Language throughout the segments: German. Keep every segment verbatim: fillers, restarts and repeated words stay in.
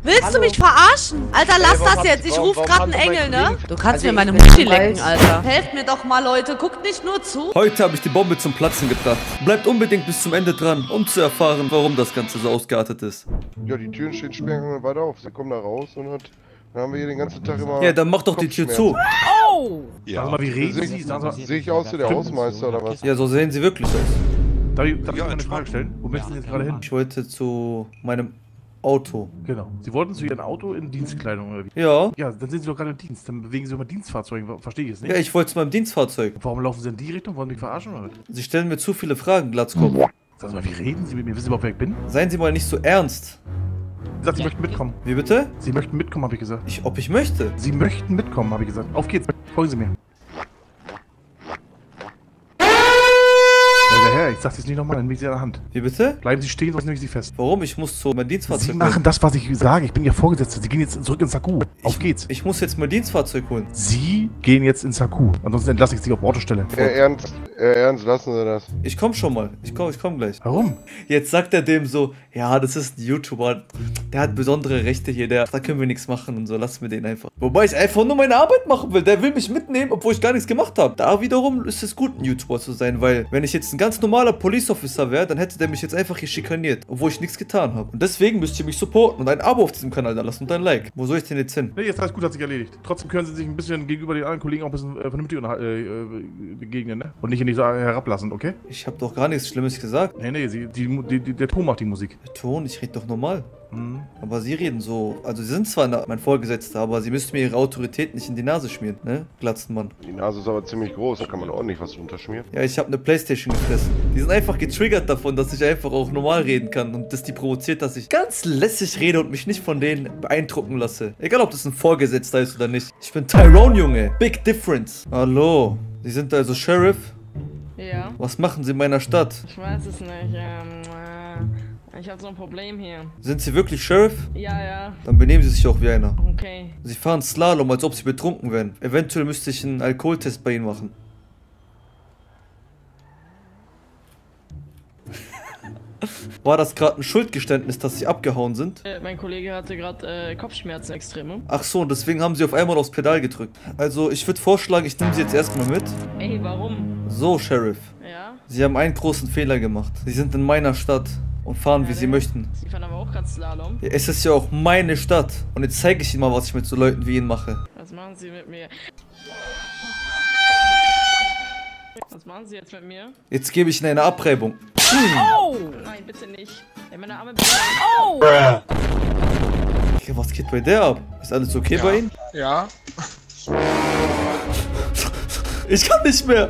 Willst Hallo. du mich verarschen? Alter, lass Ey, warum das jetzt. habt- Ich warum- ruf warum grad habt einen ihr Engel, mein ne? Kind? Du kannst Also mir ich meine bin Muschi im lecken, Wald. Alter. Helft mir doch mal, Leute. Guckt nicht nur zu. Heute habe ich die Bombe zum Platzen gebracht. Bleibt unbedingt bis zum Ende dran, um zu erfahren, warum das Ganze so ausgeartet ist. Ja, die Türen stehen sperren weiter auf. Sie kommen da raus und hat, dann haben wir hier den ganzen Tag immer. Ja, dann mach doch die Tür zu. Oh! Ja. Sag mal, wie reden Sehe Sie? ich, Sag mal, seh ich aus wie der Hausmeister oder was? Ja, so sehen sie wirklich aus. darf ich, darf ich Ja, mal eine entspannt. Frage stellen? Wo möchten Sie jetzt gerade hin? Ich wollte zu meinem Auto. Genau. Sie wollten zu Ihrem Auto in Dienstkleidung oder wie? Ja. Ja, dann sind Sie doch gerade im Dienst. Dann bewegen Sie doch mal Dienstfahrzeuge. Verstehe ich es nicht? Ja, ich wollte zu meinem Dienstfahrzeug. Warum laufen Sie in die Richtung? Wollen Sie mich verarschen oder was? Sie stellen mir zu viele Fragen, Glatzkopf. Sag mal, wie reden Sie mit mir? Wissen Sie überhaupt, wer ich bin? Seien Sie mal nicht so ernst. Sie sagt, Sie möchten mitkommen. Wie bitte? Sie möchten mitkommen, habe ich gesagt. Ich, ob ich möchte. Sie möchten mitkommen, habe ich gesagt. Auf geht's. Folgen Sie mir. Alter Herr, ich sag's jetzt nicht nochmal, dann nehme ich Sie an der Hand. Wie bitte? Bleiben Sie stehen, sonst nehme ich Sie fest. Warum? Ich muss zu meinem Sie Dienstfahrzeug machen das, was ich sage. Ich bin Ihr Vorgesetzter. Sie gehen jetzt zurück ins Saku. Auf geht's. Ich muss jetzt mein Dienstfahrzeug holen. Sie gehen jetzt ins Saku. Ansonsten entlasse ich Sie auf die Autostelle. Herr Ernst, Herr Ernst, lassen Sie das. Ich komm schon mal. Ich komm, ich komm gleich. Warum? Jetzt sagt er dem so, ja, das ist ein YouTuber. Der hat besondere Rechte hier. Der, da können wir nichts machen und so. Lassen wir den einfach. Wobei ich einfach nur meine Arbeit machen will. Der will mich mitnehmen, obwohl ich gar nichts gemacht habe. Da wiederum ist es gut, ein YouTuber zu sein, weil wenn ich jetzt ein ganz normaler Police Officer wäre, dann hätte der mich jetzt einfach hier schikaniert, obwohl ich nichts getan habe. Und deswegen müsst ihr mich supporten und ein Abo auf diesem Kanal da lassen und ein Like. Wo soll ich denn jetzt hin? Nee, jetzt alles gut, hat sich erledigt. Trotzdem können Sie sich ein bisschen gegenüber den anderen Kollegen auch ein bisschen äh, vernünftig unterha- äh, äh, begegnen, ne? Und nicht, nicht so herablassen, okay? Ich habe doch gar nichts Schlimmes gesagt. Nee, nee, sie, die, die, die, der Ton macht die Musik. Der Ton, ich rede doch normal. Mhm. Aber sie reden so, also sie sind zwar na- mein Vorgesetzter, aber sie müssen mir ihre Autorität nicht in die Nase schmieren, ne? Glatzenmann. Die Nase ist aber ziemlich groß, da kann man ordentlich was drunter schmieren. Ja, ich habe eine Playstation gefressen. Die sind einfach getriggert davon, dass ich einfach auch normal reden kann und das die provoziert, dass ich ganz lässig rede und mich nicht von denen beeindrucken lasse. Egal, ob das ein Vorgesetzter ist oder nicht. Ich bin Tyrone, Junge. Big difference. Hallo. Sie sind also Sheriff? Ja, Was machen Sie in meiner Stadt? ich weiß es nicht. Ähm, äh, ich habe so ein Problem hier. Sind Sie wirklich Sheriff? Ja, ja, Dann benehmen Sie sich auch wie einer. okay. Sie fahren Slalom, als ob Sie betrunken wären. Eventuell müsste ich einen Alkoholtest bei Ihnen machen. War das gerade ein Schuldgeständnis, dass Sie abgehauen sind? Äh, mein Kollege hatte gerade äh, Kopfschmerzen extreme. Ach so, und deswegen haben Sie auf einmal aufs Pedal gedrückt. Also, ich würde vorschlagen, ich nehme Sie jetzt erstmal mit. Ey, warum? So, Sheriff. Ja? Sie haben einen großen Fehler gemacht. Sie sind in meiner Stadt und fahren, wie Ja, Sie ne? möchten. Sie fahren aber auch gerade Slalom. Ja, es ist ja auch meine Stadt. Und jetzt zeige ich Ihnen mal, was ich mit so Leuten wie Ihnen mache. Was machen Sie mit mir? Was machen Sie jetzt mit mir? Jetzt gebe ich Ihnen eine Abreibung. Oh! Nein, bitte nicht. Ey, meine Arme bitte. Oh! Ja, was geht bei der ab? Ist alles okay bei Ihnen? Ja. Ich kann nicht mehr.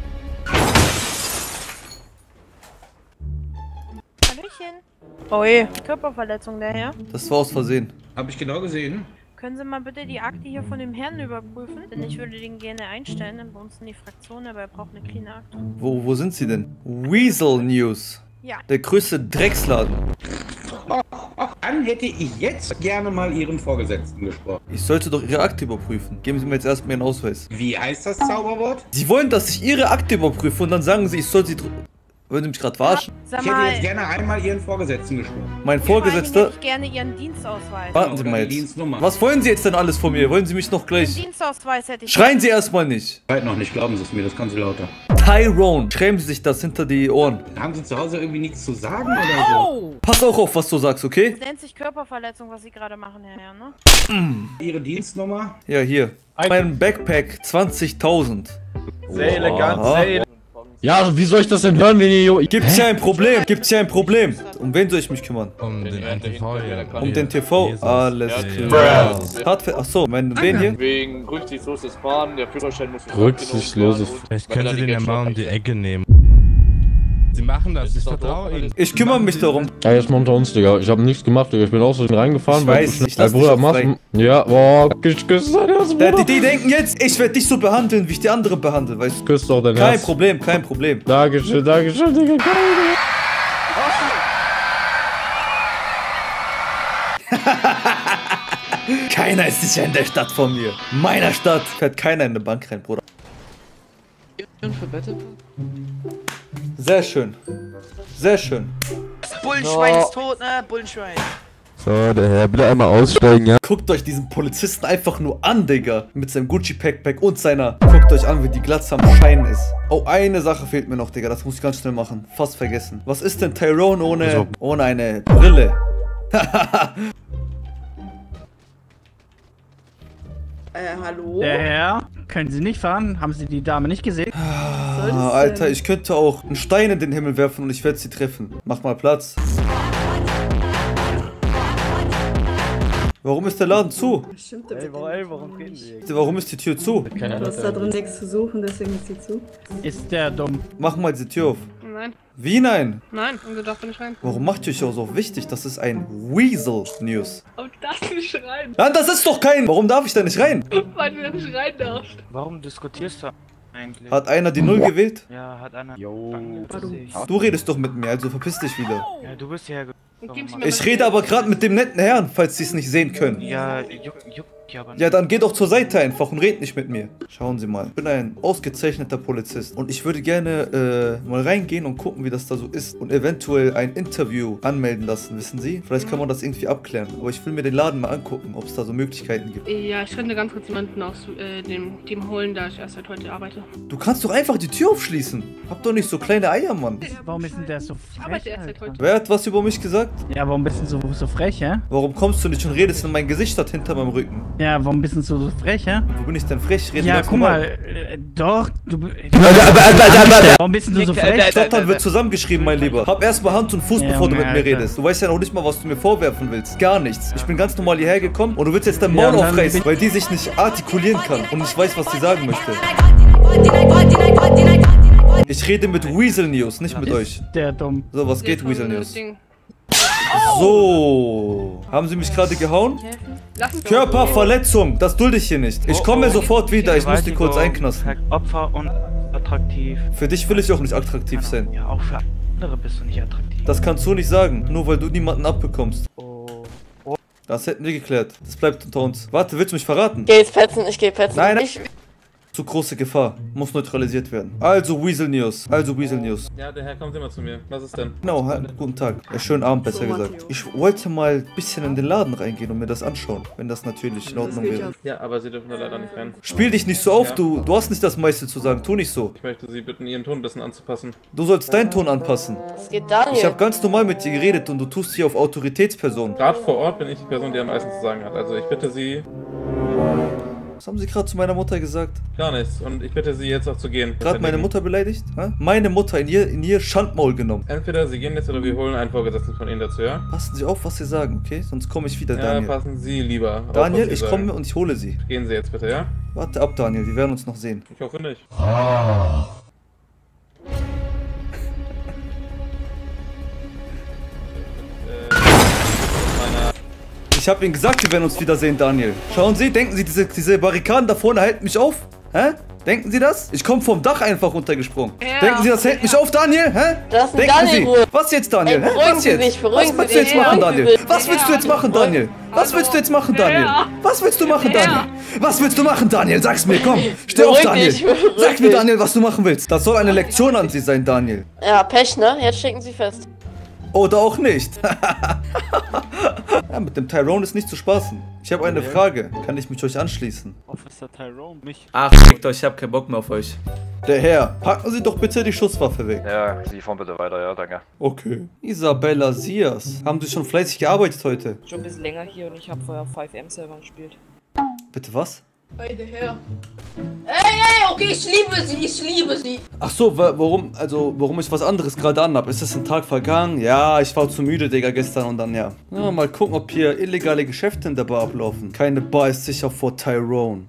Hallöchen. Oh je, Körperverletzung der Herr. Das war aus Versehen. Hab ich genau gesehen. Können Sie mal bitte die Akte hier von dem Herrn überprüfen? Denn ich würde den gerne einstellen bei uns in die Fraktion, aber er braucht eine cleane Akte. Wo, wo sind Sie denn? Weasel News. Ja. Der größte Drecksladen. Dann hätte ich jetzt gerne mal Ihren Vorgesetzten gesprochen. Ich sollte doch Ihre Akte überprüfen. Geben Sie mir jetzt erstmal Ihren Ausweis. Wie heißt das Zauberwort? Sie wollen, dass ich Ihre Akte überprüfe und dann sagen Sie, ich soll Sie... dr- Wollen Sie mich gerade verarschen? Sag Ich hätte mal, jetzt gerne einmal Ihren Vorgesetzten gesprochen. Mein vor allem Vorgesetzter... hätte ich gerne Ihren Dienstausweis. Warten Sie Oder mal die jetzt. Dienstnummer. Was wollen Sie jetzt denn alles von mir? Wollen Sie mich noch Den gleich... Dienstausweis hätte ich. Schreien Sie erstmal nicht. Halt noch nicht, glauben Sie es mir, das kann Sie lauter. Tyrone. Schreiben Sie sich das hinter die Ohren. Haben Sie zu Hause irgendwie nichts zu sagen oder so? Oh! Pass auch auf, was du sagst, okay? Das nennt sich Körperverletzung, was Sie gerade machen, Herr Herr, ne? Ihre Dienstnummer? Ja, hier. Mein Backpack zwanzigtausend. Sehr elegant, Oha. sehr elegant. Ja, wie soll ich das denn hören, wenn ihr... Gibt's hier ein Problem? Gibt's hier ein Problem? Um wen soll ich mich kümmern? Um den N T V hier. Um den T V? Alles klar. Hardware, achso, mein wen hier? Wegen rücksichtsloses Fahren, der Führerschein muss... Rücksichtsloses. Vielleicht könnte den ja mal um die Ecke nehmen. Sie machen das, ich vertraue Ihnen. Ich kümmere mich darum. Ja, jetzt mal unter uns, Digga. Ich habe nichts gemacht, Digga. Ich bin aus Versehen reingefahren. Ich weil weiß, du ich schnell- lass Ey, Bruder, dich auch frei. machst du... Ja, boah, ich küsse dein Herz, Die, Bruder. die denken jetzt, ich werde dich so behandeln, wie ich die anderen behandle, weißt du? Küss doch dein Kein Herz. Problem, kein Problem. Dankeschön, Dankeschön, Digga. Geil, Keiner ist sicher in der Stadt von mir. In meiner Stadt fährt keiner in eine Bank rein, Bruder. Sehr schön. Sehr schön. Bullenschwein ist tot, ne? Bullenschwein. So, der Herr, bitte einmal aussteigen, ja? Guckt euch diesen Polizisten einfach nur an, Digga. Mit seinem Gucci-Packpack und seiner... Guckt euch an, wie die Glatze am Scheinen ist. Oh, eine Sache fehlt mir noch, Digga. Das muss ich ganz schnell machen. Fast vergessen. Was ist denn Tyrone ohne, also. ohne eine Brille? Äh, hallo? Der Herr, können Sie nicht fahren? Haben Sie die Dame nicht gesehen? Ah, Alter, ich könnte auch einen Stein in den Himmel werfen und ich werde sie treffen. Mach mal Platz. Warum ist der Laden zu? Stimmt, ey, warum gehen Sie? Warum ist die Tür zu? Du hast da drin nichts zu suchen, deswegen ist sie zu. Ist der dumm? Mach mal diese Tür auf. Nein. Wie nein? Nein, und du darfst nicht rein. Warum macht ihr euch auch so wichtig? Das ist ein Weasel News. Aber du darfst nicht rein. Nein, das ist doch kein... Warum darf ich da nicht rein? Weil du da nicht rein darfst. Warum diskutierst du eigentlich? Hat einer die Null gewählt? Ja, hat einer. Jo. Du redest doch mit mir, also verpiss dich wieder. Ja, du bist ja. Ich rede aber gerade mit dem netten Herrn, falls sie es nicht sehen können. Ja, juck, juck, ja, aber. Ja, dann geht doch zur Seite einfach und redet nicht mit mir. Schauen Sie mal, ich bin ein ausgezeichneter Polizist und ich würde gerne äh, mal reingehen und gucken, wie das da so ist und eventuell ein Interview anmelden lassen, wissen Sie? Vielleicht kann man das irgendwie abklären, aber ich will mir den Laden mal angucken, ob es da so Möglichkeiten gibt. Ja, ich könnte ganz kurz jemanden aus äh, dem Team holen, da ich erst seit heute arbeite. Du kannst doch einfach die Tür aufschließen. Hab doch nicht so kleine Eier, Mann. Warum ist denn der so Ich arbeite frech, erst seit heute. Wer hat was über mich gesagt? Ja, warum bist du so, so frech, hä? Warum kommst du nicht und redest in mein Gesicht statt hinter meinem Rücken? Ja, warum bist du so frech, hä? Wo bin ich denn frech? Ich rede Ja, ganz guck normal. mal, äh, doch, du... Warum bist du so frech? Stottern wird zusammengeschrieben, mein Lieber. Hab erstmal Hand und Fuß, Ja, bevor du mit mir Alter. redest. Du weißt ja noch nicht mal, was du mir vorwerfen willst. Gar nichts. Ich bin ganz normal hierher gekommen und du willst jetzt dein Ja, Maul und dann aufreißen, bin- weil die sich nicht artikulieren kann und nicht weiß, was sie sagen möchte. Ich rede mit Weasel News, nicht mit euch. Der dumm. So, was geht, Weasel News? So. Haben sie mich gerade gehauen? Körperverletzung, das dulde ich hier nicht. Ich komme sofort wieder, ich muss die kurz einknasten. Opfer und attraktiv. Für dich will ich auch nicht attraktiv sein. Ja, auch für andere bist du nicht attraktiv. Das kannst du nicht sagen, nur weil du niemanden abbekommst. Das hätten wir geklärt. Das bleibt unter uns. Warte, willst du mich verraten? Geh jetzt petzen, ich geh petzen. Nein, nein. Ich, Zu große Gefahr. Muss neutralisiert werden. Also Weasel News. Also Weasel News. Ja, der Herr kommt immer zu mir. Was ist denn? Genau, ha- guten Tag. Äh, schönen Abend, besser gesagt. Ich wollte mal ein bisschen in den Laden reingehen und mir das anschauen, wenn das natürlich in Ordnung wäre. Ja, aber Sie dürfen da leider nicht rein. Spiel dich nicht so auf, Ja. du, du hast nicht das meiste zu sagen. Tu nicht so. Ich möchte Sie bitten, Ihren Ton ein bisschen anzupassen. Du sollst deinen Ton anpassen. es geht Daniel. Ich habe ganz normal mit dir geredet und du tust hier auf Autoritätsperson. Gerade vor Ort bin ich die Person, die am meisten zu sagen hat. Also ich bitte Sie Was haben sie gerade zu meiner Mutter gesagt? gar nichts. Und ich bitte Sie jetzt auch zu gehen. Gerade meine Mutter beleidigt? Hä? Meine Mutter in ihr, in ihr Schandmaul genommen. Entweder Sie gehen jetzt oder wir holen einen Vorgesetzten von Ihnen dazu, ja? Passen Sie auf, was Sie sagen, okay? Sonst komme ich wieder, Ja, Daniel. passen Sie lieber auf, Daniel, was Sie ich sagen. komme und ich hole Sie. Gehen Sie jetzt bitte, ja? Warte ab, Daniel, wir werden uns noch sehen. Ich hoffe nicht. Ich habe Ihnen gesagt, wir werden uns wiedersehen, Daniel. Schauen Sie, denken Sie, diese, diese Barrikaden da vorne halten mich auf? Hä? Denken Sie das? Ich komme vom Dach einfach runtergesprungen. Ja. Denken Sie, das hält mich auf, Daniel? Hä? Lassen Denken Daniel Sie. Ruhe. Was jetzt, Daniel? Ey, Hä? beruhigen Was Sie jetzt? sich, beruhigen Was willst Sie du jetzt sich. machen, Ja, Daniel? beruhigen Sie Was sich. willst du jetzt machen, Daniel? Was willst du jetzt machen, Daniel? Was willst du machen, Daniel? Was willst du machen, Daniel? Sag's mir, komm. Steh auf, Beruhig Daniel. dich, beruhig Sag mir, dich. Daniel, was du machen willst. Das soll eine Lektion an Sie sein, Daniel. Ja, Pech, ne? Jetzt stecken Sie fest. Oder auch nicht. Ja, mit dem Tyrone ist nicht zu spaßen. Ich habe eine Frage. Kann ich mich euch anschließen? Officer Tyrone, mich. Ach, fickt euch, ich hab keinen Bock mehr auf euch. Der Herr, packen Sie doch bitte die Schusswaffe weg. Ja, Sie fahren bitte weiter, ja, danke. Okay. Isabella Sias. Haben Sie schon fleißig gearbeitet heute? Schon ein bisschen länger hier und ich habe vorher fünf M Server gespielt. Bitte was? Beide her. Ey, ey, okay, ich liebe sie, ich liebe sie. Ach so, wa warum, also, warum ich was anderes gerade anhab? Ist das ein Tag vergangen? Ja, ich war zu müde, Digga, gestern und dann, ja. Ja, mal gucken, ob hier illegale Geschäfte in der Bar ablaufen. Keine Bar ist sicher vor Tyrone.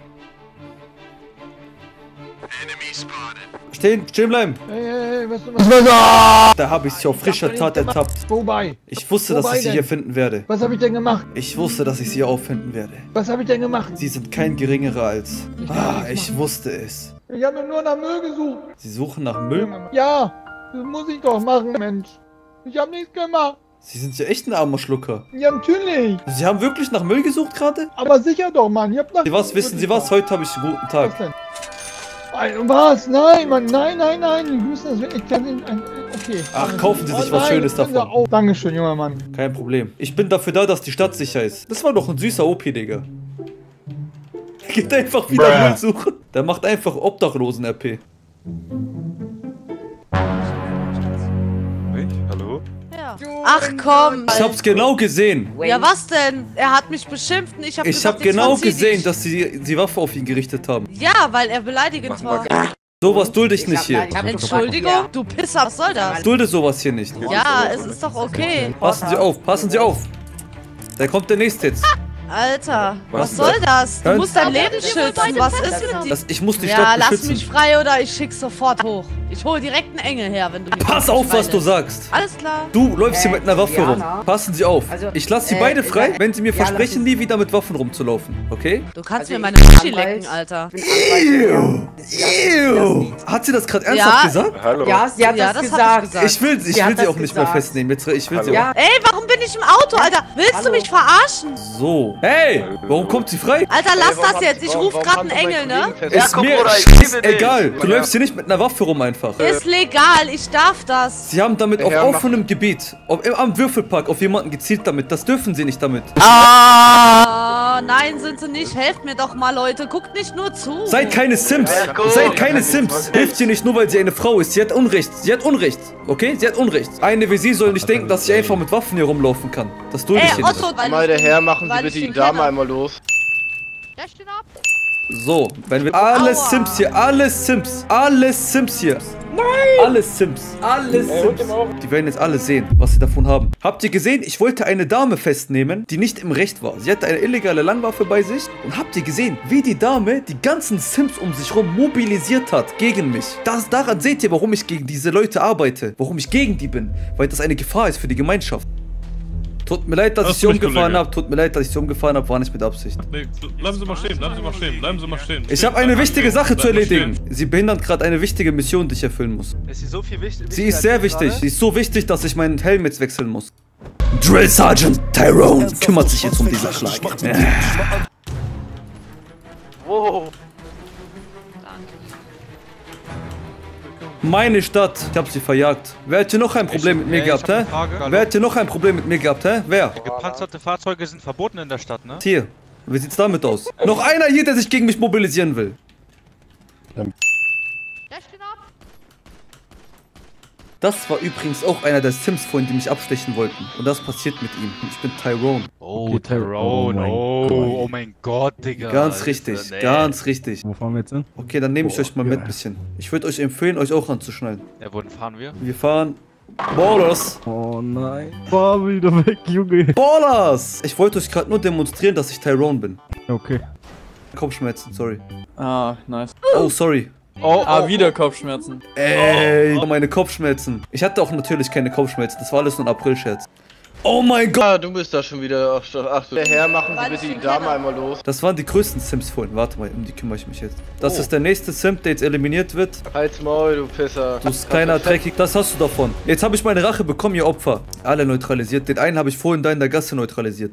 Stehen, stehen bleiben. Hey, hey, hey, was du machst? Da habe ich sie auf frischer Tat ertappt. Wobei? Ich wusste, dass Wobei ich sie denn? hier finden werde. Was habe ich denn gemacht? Ich wusste, dass ich sie hier auffinden werde. Was habe ich denn gemacht? Sie sind kein geringerer als... Ah, ich wusste es. Ich habe nur nach Müll gesucht. Sie suchen nach Müll? Ja, das muss ich doch machen, Mensch. Ich habe nichts gemacht. Sie sind ja echt ein armer Schlucker. Ja, natürlich. Sie haben wirklich nach Müll gesucht gerade? Aber sicher doch, Mann. Ich hab nach... Sie was, wissen Sie was? Heute habe ich einen guten Tag. Was denn? Was? Nein, Mann, nein, nein, nein. Wir müssen das wirklich... Okay. Ach, kaufen Sie sich Oh, was nein, Schönes ich bin da- davon. Oh, Dankeschön, junger Mann. Kein Problem. Ich bin dafür da, dass die Stadt sicher ist. Das war doch ein süßer O P, Digga. Geht einfach wieder Müll suchen. Der macht einfach Obdachlosen-R P. Hallo? Ja. Ach komm. Ich hab's genau gesehen. Ja, was denn? Er hat mich beschimpft und ich hab Ich gesagt, hab jetzt genau verzieh gesehen, dich. dass sie die Waffe auf ihn gerichtet haben. Ja, weil er beleidigend war. Sowas dulde ich nicht hier. Entschuldigung, du Pisser, was soll das? Ich dulde sowas hier nicht. Ja, es ist doch okay. Passen Sie auf, passen Sie auf. Da kommt der nächste jetzt. Alter, was, Was? soll das? Du Hören- musst dein Leben schützen. Was ist mit dir? Das, ich muss die Ja, Stadt lass beschützen. mich frei oder ich schick's sofort hoch. Ich hol direkt einen Engel her, wenn du mich Pass auf, was du sagst. Alles klar. Du läufst hier mit einer Waffe rum. Jana. Passen Sie auf. Also, Ich lasse Sie äh, beide frei, sag- wenn Sie mir ja, lass versprechen, es- nie wieder mit Waffen rumzulaufen. Okay? Du kannst Also mir ich meine bin Muschi Anwalt. lecken, Alter. Ew. Ew. Hat sie das gerade ernsthaft Ja. gesagt? Hallo? Ja, sie hat Ja, das das hab ich gesagt. gesagt. Ich will, ich Sie hat will sie das auch nicht mehr gesagt. festnehmen. Jetzt, ich will sie Ja. auch. Ey, warum bin ich im Auto, Alter? Willst du mich verarschen? So. Hey, warum kommt sie frei? Alter, lass das jetzt. Ich ruf grad einen Engel, ne? Ist mir Bruder, ich scheiß liebe dich. egal. Du läufst hier nicht mit einer Waffe rum einfach. Ist legal, ich darf das. Sie haben damit auf Herr, mach- offenem Gebiet, auf, am Würfelpark, auf jemanden gezielt damit. Das dürfen sie nicht damit. Ah, nein, sind sie nicht. Helft mir doch mal, Leute. Guckt nicht nur zu. Seid keine Sims. Seid keine Sims. Hilft ihr nicht nur, weil sie eine Frau ist. Sie hat Unrecht. Sie hat Unrecht. Okay? Sie hat Unrecht. Eine wie sie soll nicht denken, dass ich einfach mit Waffen hier rumlaufen kann. Das dulde ich Ey, hier Otto, nicht. weil Meine ich- Herren, machen weil Sie ich bitte den die Dame kenne. einmal los. Der steht ab. So, wenn wir... Alle Aua. Sims hier. Alle Sims. Alle Sims hier. Nein! Alle Sims. Alle Sims. Die werden jetzt alle sehen, was sie davon haben. Habt ihr gesehen? Ich wollte eine Dame festnehmen, die nicht im Recht war. Sie hatte eine illegale Langwaffe bei sich. Und habt ihr gesehen, wie die Dame die ganzen Sims um sich rum mobilisiert hat gegen mich? Das, daran seht ihr, warum ich gegen diese Leute arbeite. Warum ich gegen die bin. Weil das eine Gefahr ist für die Gemeinschaft. Tut mir leid, dass Das ich sie ist nicht, umgefahren Kollege. habe. Tut mir leid, dass ich sie umgefahren habe. War nicht mit Absicht. Nee, bleiben Sie mal stehen, bleiben Sie mal stehen, bleiben Sie mal stehen. Ich habe eine wichtige Sache zu Bleiben Sie erledigen. stehen. Sie behindern gerade eine wichtige Mission, die ich erfüllen muss. Ist sie so viel wichtig? Sie ist sehr wichtig. Sie ist so wichtig, dass ich meinen Helm jetzt wechseln muss. Drill Sergeant Tyrone kümmert sich jetzt um diese Schlag. Wow. Meine Stadt. Ich hab sie verjagt. Wer hat hier noch ein Problem mit mir gehabt, hä? Wer hat hier noch ein Problem mit mir gehabt, hä? Wer? Gepanzerte Fahrzeuge sind verboten in der Stadt, ne? Hier. Wie sieht's damit aus? Noch einer hier, der sich gegen mich mobilisieren will. Der steht ab. Das war übrigens auch einer der Sims vorhin, die mich abstechen wollten. Und das passiert mit ihm. Ich bin Tyrone. Oh, Tyrone, oh, oh mein Gott, Digga. Ganz richtig, Alter, nee. ganz richtig. Wo fahren wir jetzt hin? Okay, dann nehme ich euch mal mit ein bisschen. Ich würde euch empfehlen, euch auch anzuschnallen. Ja, wohin fahren wir? Wir fahren... Ballers! Oh nein. Fahr wieder weg, Junge. Ballers! Ich wollte euch gerade nur demonstrieren, dass ich Tyrone bin. Okay. Kopfschmerzen, sorry. Ah, nice. Oh, sorry. Oh, ah, wieder Kopfschmerzen. Ey, meine Kopfschmerzen. Ich hatte auch natürlich keine Kopfschmerzen. Das war alles nur ein April-Scherz. Oh mein Gott! Ah, du bist da schon wieder. Ach, ach der Herr, machen Sie bitte die Dame einmal los. Das waren die größten Sims vorhin. Warte mal, um die kümmere ich mich jetzt. Das Oh. ist der nächste Sim, der jetzt eliminiert wird. Halt's Maul, du Pisser. Du bist kleiner Dreckig. Das hast du davon. Jetzt habe ich meine Rache bekommen, ihr Opfer. Alle neutralisiert. Den einen habe ich vorhin da in der Gasse neutralisiert.